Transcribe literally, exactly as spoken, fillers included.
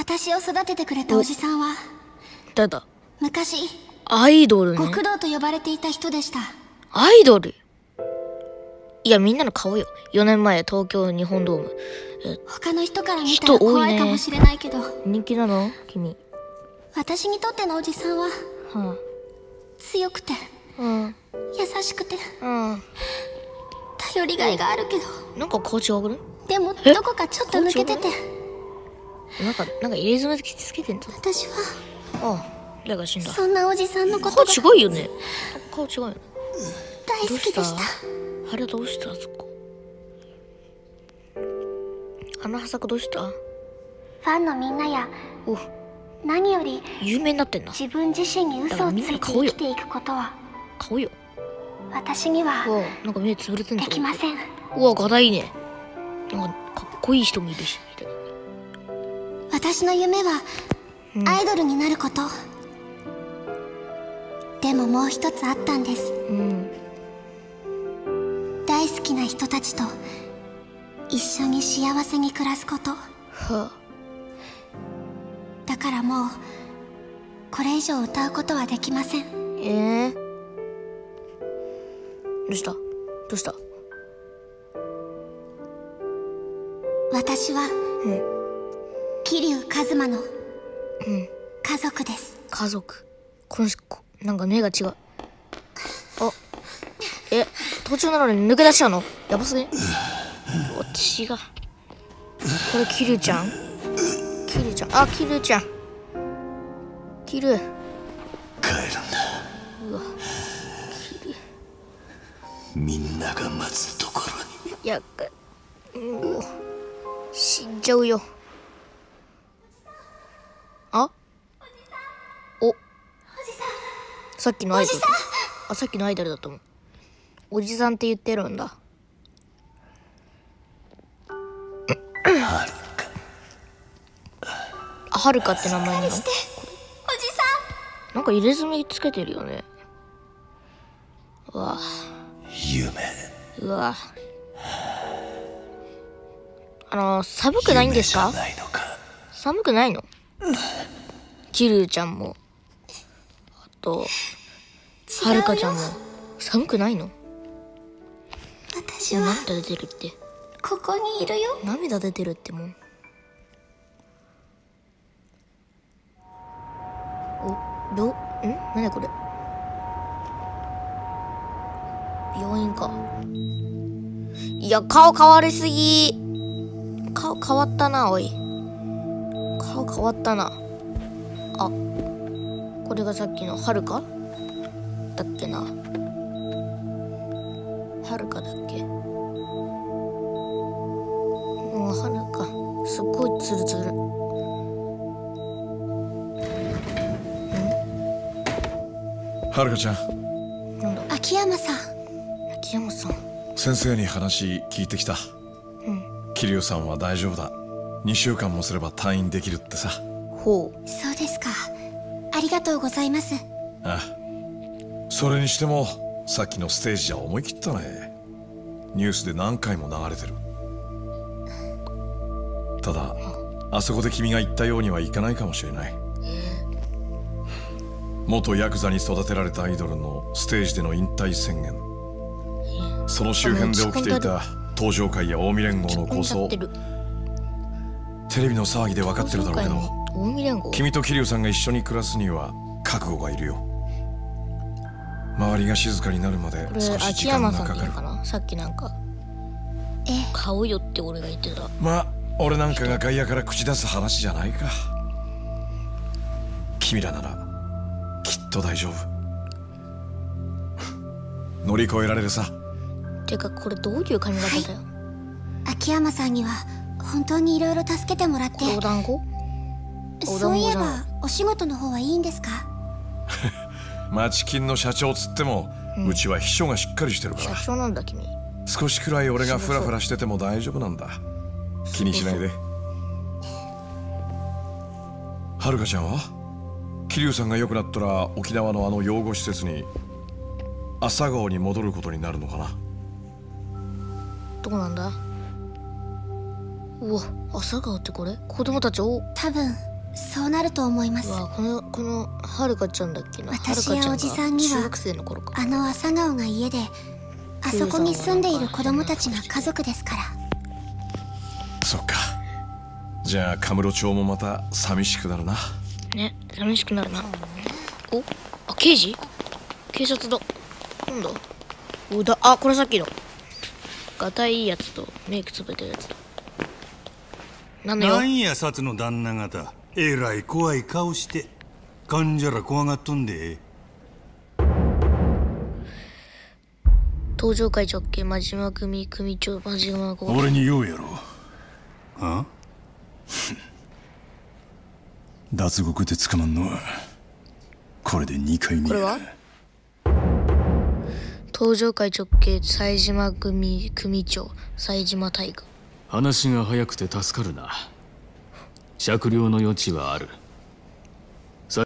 私を育ててくれたおじさんは誰だ？ 昔アイドルね。 極道と呼ばれていた人でした。 アイドル？いや、みんなの顔よ。よねんまえ東京日本ドーム。 他の人から見たら怖いかもしれないけど、 人気なの君？ 私にとってのおじさんは、 は強くて、 あ、うん、 優しくて、 うん。 頼りがいがあるけど、 なんか顔違うくね？ でもどこかちょっと抜けてて、 なんか、なんか入れ墨つけてんぞ。 私は、 ああ、誰が死んだ？ そんなおじさんのことが顔違うよね。顔違うよね。 大好きでした。 あれどうした？あそこ。あのハサクどうした？ ファンのみんなや、 お、 何より有名になってんな。 自分自身に嘘をついて生きていくことは顔よ。 私にはうわ、なんか目つぶれてんぞ。 できません。 うわ、ガタいいね。なんかかっこいい人もいるし。 私の夢はアイドルになること、うん、でももう一つあったんです、うん、大好きな人たちと一緒に幸せに暮らすこと、はあ、だからもうこれ以上歌うことはできません。 えー、どうした？どうした？ 私は、うん、桐生一馬の家族です、 うん、家族。この子なんか目が違う。あ、え、途中なのに抜け出しちゃうの？やばすぎ。私がこれ桐生ちゃん？桐生ちゃん、あ、桐生ちゃん、桐生帰るんだ。うわ、桐生、 みんなが待つところに。 いや、もう死んじゃうよ。あ？お、さっきのアイドル。あ、さっきのアイドルだと思う。おじさんって言ってるんだ。 はるか。 あ、はるかって名前なの？おじさん。 なんか入れ墨つけてるよね。うわ。 夢。 うわ。あの、寒くないんですか？寒くないの？桐生ちゃんも、あとはるかちゃんも寒くないの？ 私は涙出てるって。 ここにいるよ。 涙出てるってもう。お、ど、ん？何これ？病院か。いや、顔変わりすぎ。顔変わったな、おい。顔変わったな。あ、これがさっきのはるかだっけな。はるかだっけ。もうはるかすっごいツルツル。 はるかちゃん。 なんだ？秋山さん。 秋山さん。 先生に話聞いてきた。うん。桐生さんは大丈夫だ。にしゅうかんもすれば退院できるってさ。 ほう。 そうですか。ありがとうございます。 ああ。それにしてもさっきのステージじゃ思い切ったね。ニュースで何回も流れてる。ただあそこで君が言ったようにはいかないかもしれない。元ヤクザに育てられたアイドルのステージでの引退宣言、その周辺で起きていた東上会や近江連合の構想、テレビの騒ぎで分かってるだろうけど、君と桐生さんが一緒に暮らすには覚悟がいるよ。周りが静かになるまで少し時間がかかる。 さっきなんか買うよって俺が言ってた。 まあ俺なんかが外野から口出す話じゃないか。君らならきっと大丈夫。乗り越えられるさ。 てかこれどういう髪型だよ。はい、 秋山さんには本当にいろいろ助けてもらって。 お団子？ そういえばお仕事の方はいいんですか？ 町金の社長つっても、うん、うちは秘書がしっかりしてるから。 社長なんだ君。 少しくらい俺がフラフラしてても大丈夫なんだ。気にしないで。はるかちゃんは桐生さんが良くなったら沖縄のあの養護施設に朝顔に戻ることになるのかな。 どうなんだ。うわ、朝顔ってこれ子供たちを多分そうなると思います。 うわ、このこのはるかちゃんだっけな。 私やおじさんには中学生の頃か。 あの朝顔が家で、あそこに住んでいる子供たちが家族ですから。 そっか。じゃあカムロ町もまた寂しくなるな。 ね、寂しくなるな。お、あ、刑事？警察だ。なんだ？おだ、あ、これさっきの。がたいいいやつとメイクつぶれてるやつだ。なんだよ。 なんや、札の旦那方。えらい怖い顔して。患者ら怖がっとんで。 東上会直系真島組組長真島公。 俺に言うやろ。 は脱獄で捕まんのはこれでにかいめや。 これは東上会直系冴島組組長冴島大河。 話が早くて助かるな。酌量の余地はある。